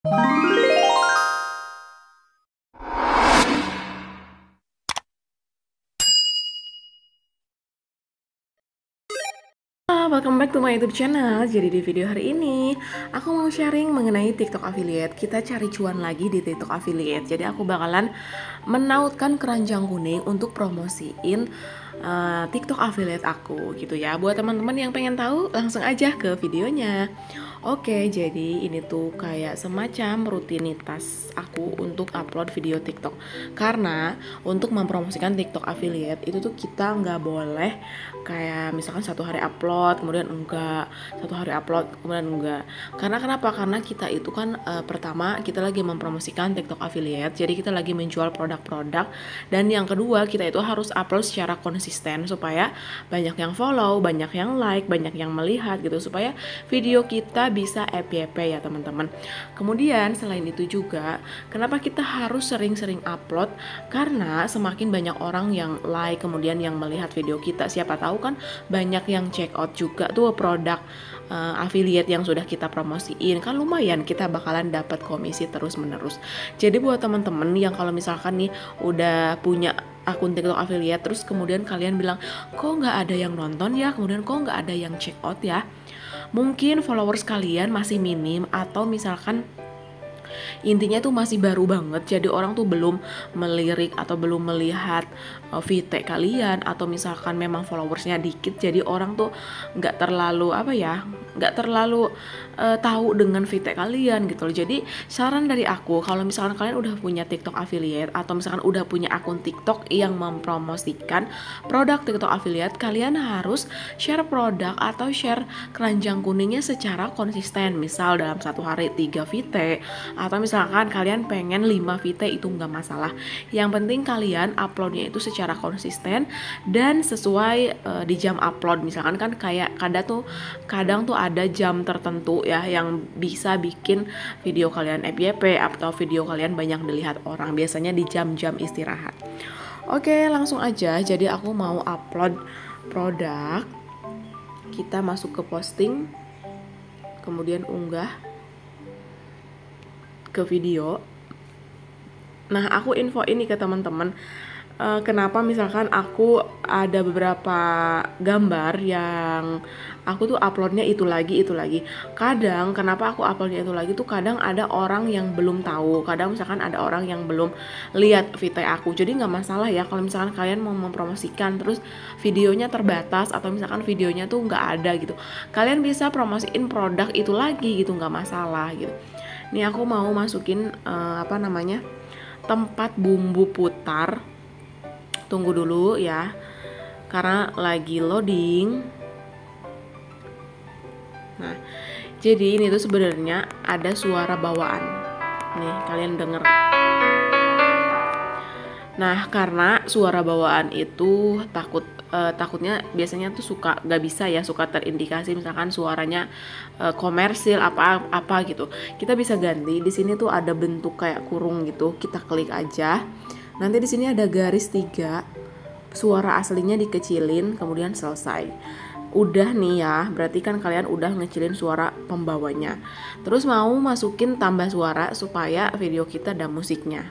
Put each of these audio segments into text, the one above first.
Welcome back to my YouTube channel. Jadi di video hari ini aku mau sharing mengenai TikTok affiliate. Kita cari cuan lagi di TikTok affiliate. Jadi aku bakalan menautkan keranjang kuning untuk promosiin TikTok affiliate aku gitu ya. Buat teman-teman yang pengen tahu, langsung aja ke videonya. Oke, jadi ini tuh kayak semacam rutinitas aku untuk upload video TikTok. Karena untuk mempromosikan TikTok affiliate itu tuh kita nggak boleh kayak misalkan satu hari upload kemudian enggak, satu hari upload kemudian enggak. Karena kenapa? Karena kita itu kan pertama kita lagi mempromosikan TikTok affiliate, jadi kita lagi menjual produk-produk, dan yang kedua kita itu harus upload secara konsisten supaya banyak yang follow, banyak yang like, banyak yang melihat gitu, supaya video kita bisa FYP ya teman-teman. Kemudian selain itu juga kenapa kita harus sering-sering upload? Karena semakin banyak orang yang like kemudian yang melihat video kita, siapa tahu kan banyak yang check out juga tuh produk affiliate yang sudah kita promosiin, kan lumayan kita bakalan dapat komisi terus menerus. Jadi buat teman-teman yang kalau misalkan nih udah punya akun TikTok affiliate terus kemudian kalian bilang kok nggak ada yang nonton ya, kemudian kok nggak ada yang check out ya, mungkin followers kalian masih minim, atau misalkan intinya tuh masih baru banget, jadi orang tuh belum melirik atau belum melihat VT kalian, atau misalkan memang followersnya dikit, jadi orang tuh nggak terlalu nggak terlalu tahu dengan VT kalian gitu loh. Jadi saran dari aku, kalau misalkan kalian udah punya TikTok affiliate atau misalkan udah punya akun TikTok yang mempromosikan produk TikTok affiliate, kalian harus share produk atau share keranjang kuningnya secara konsisten. Misal dalam satu hari 3 VT, atau misalkan kalian pengen 5 VT, itu nggak masalah. Yang penting kalian uploadnya itu secara konsisten dan sesuai di jam upload. Misalkan kan kayak kadang tuh ada jam tertentu ya yang bisa bikin video kalian FYP atau video kalian banyak dilihat orang, biasanya di jam-jam istirahat. Oke, langsung aja. Jadi aku mau upload produk. Kita masuk ke posting, kemudian unggah ke video. Nah, aku info ini ke teman-teman. Kenapa misalkan aku ada beberapa gambar yang aku tuh uploadnya itu lagi. Kadang kenapa aku uploadnya itu lagi tuh, kadang ada orang yang belum tahu, kadang misalkan ada orang yang belum lihat VT aku. Jadi nggak masalah ya kalau misalkan kalian mau mempromosikan terus videonya terbatas atau misalkan videonya tuh nggak ada gitu, kalian bisa promosiin produk itu lagi gitu, nggak masalah gitu. Nih aku mau masukin tempat bumbu putar. Tunggu dulu ya, karena lagi loading. Nah, jadi ini tuh sebenarnya ada suara bawaan. Nih, kalian denger. Nah, karena suara bawaan itu takutnya biasanya tuh suka nggak bisa ya, suka terindikasi misalkan suaranya komersil apa gitu. Kita bisa ganti. Di sini tuh ada bentuk kayak kurung gitu. Kita klik aja. Nanti di sini ada garis 3, suara aslinya dikecilin, kemudian selesai. Udah nih ya, berarti kan kalian udah ngecilin suara pembawanya. Terus mau masukin tambah suara supaya video kita ada musiknya.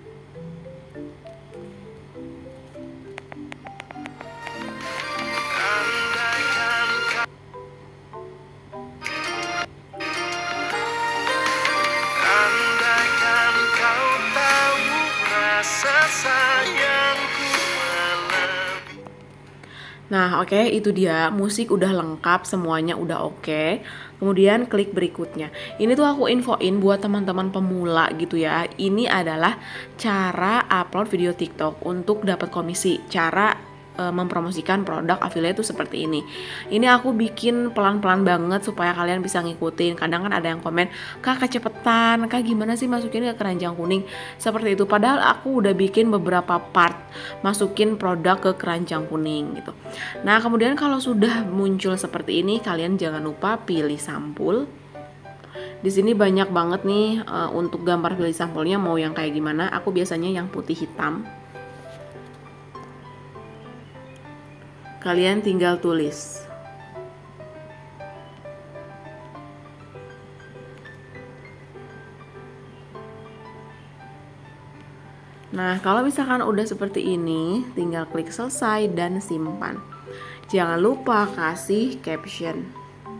Nah, oke, itu dia, musik udah lengkap, semuanya udah oke. Kemudian klik berikutnya. Ini tuh aku infoin buat teman-teman pemula gitu ya. Ini adalah cara upload video TikTok untuk dapat komisi. Cara mempromosikan produk affiliate itu seperti ini. Ini aku bikin pelan-pelan banget supaya kalian bisa ngikutin. Kadang kan ada yang komen, "Kak, kecepetan, Kak gimana sih masukin ke keranjang kuning?" Seperti itu. Padahal aku udah bikin beberapa part masukin produk ke keranjang kuning gitu. Nah, kemudian kalau sudah muncul seperti ini, kalian jangan lupa pilih sampul. Di sini banyak banget nih untuk gambar pilih sampulnya mau yang kayak gimana. Aku biasanya yang putih hitam. Kalian tinggal tulis. Nah, kalau misalkan udah seperti ini, tinggal klik selesai dan simpan. Jangan lupa kasih caption.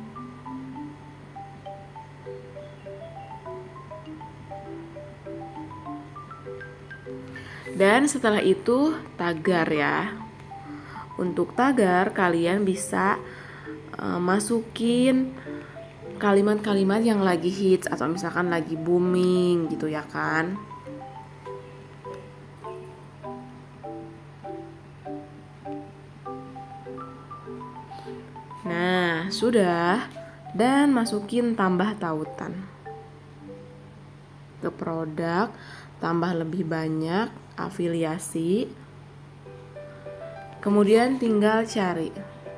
Dan setelah itu tagar ya. Untuk tagar kalian bisa masukin kalimat-kalimat yang lagi hits atau misalkan lagi booming gitu ya kan. Nah, sudah. Dan masukin tambah tautan ke produk, tambah lebih banyak afiliasi. Kemudian tinggal cari.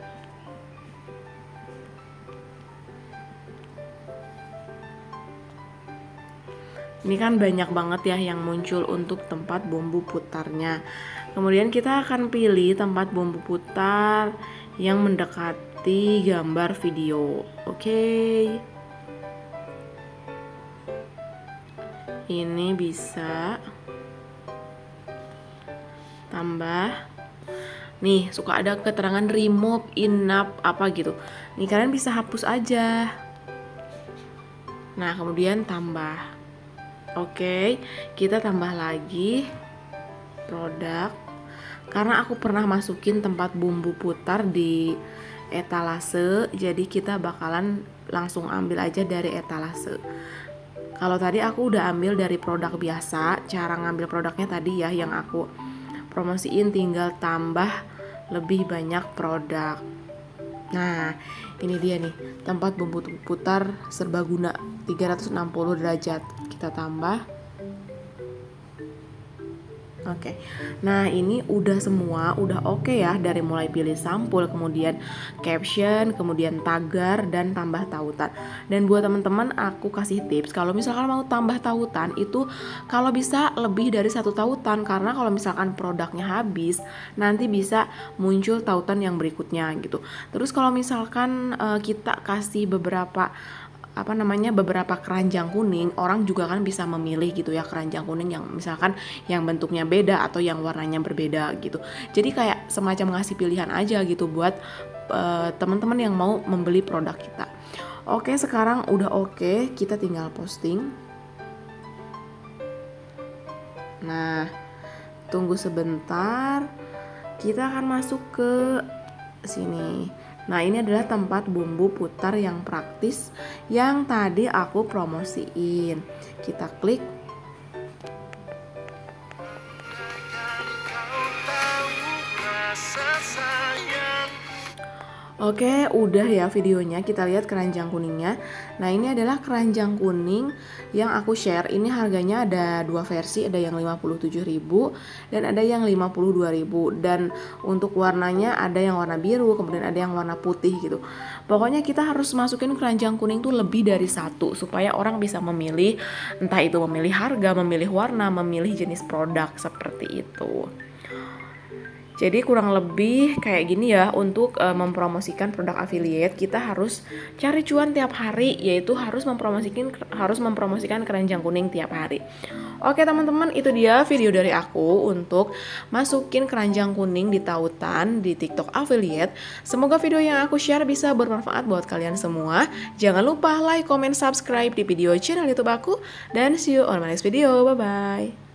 Ini kan banyak banget ya yang muncul untuk tempat bumbu putarnya. Kemudian kita akan pilih tempat bumbu putar yang mendekati gambar video. Oke. Ini bisa tambah. Nih, suka ada keterangan remove, enough, apa gitu. Nih, kalian bisa hapus aja. Nah, kemudian tambah. Oke, kita tambah lagi produk. Karena aku pernah masukin tempat bumbu putar di etalase, jadi kita bakalan langsung ambil aja dari etalase. Kalau tadi aku udah ambil dari produk biasa, cara ngambil produknya tadi ya yang aku promosiin, tinggal tambah lebih banyak produk. Nah, ini dia nih, tempat bumbu putar serbaguna 360 derajat. Kita tambah. Oke. Nah, ini udah semua, udah oke ya, dari mulai pilih sampul, kemudian caption, kemudian tagar dan tambah tautan. Dan buat teman-teman aku kasih tips, kalau misalkan mau tambah tautan itu kalau bisa lebih dari 1 tautan, karena kalau misalkan produknya habis, nanti bisa muncul tautan yang berikutnya gitu. Terus kalau misalkan kita kasih beberapa beberapa keranjang kuning, orang juga kan bisa memilih gitu ya, keranjang kuning yang misalkan yang bentuknya beda atau yang warnanya berbeda gitu. Jadi kayak semacam ngasih pilihan aja gitu buat teman-teman yang mau membeli produk kita. Oke, sekarang udah oke, kita tinggal posting. Nah, tunggu sebentar, kita akan masuk ke sini. Nah, ini adalah tempat bumbu putar yang praktis yang tadi aku promosiin. Kita klik. Oke, udah ya videonya, kita lihat keranjang kuningnya. Nah, ini adalah keranjang kuning yang aku share. Ini harganya ada 2 versi, ada yang 57.000 dan ada yang 52.000. Dan untuk warnanya ada yang warna biru, kemudian ada yang warna putih gitu. Pokoknya kita harus masukin keranjang kuning tuh lebih dari 1 supaya orang bisa memilih, entah itu memilih harga, memilih warna, memilih jenis produk seperti itu. Jadi kurang lebih kayak gini ya untuk mempromosikan produk affiliate, kita harus cari cuan tiap hari, yaitu harus mempromosikan keranjang kuning tiap hari. Oke teman-teman, itu dia video dari aku untuk masukin keranjang kuning di tautan di TikTok affiliate. Semoga video yang aku share bisa bermanfaat buat kalian semua. Jangan lupa like, comment, subscribe di video channel YouTube aku, dan see you on my next video. Bye bye.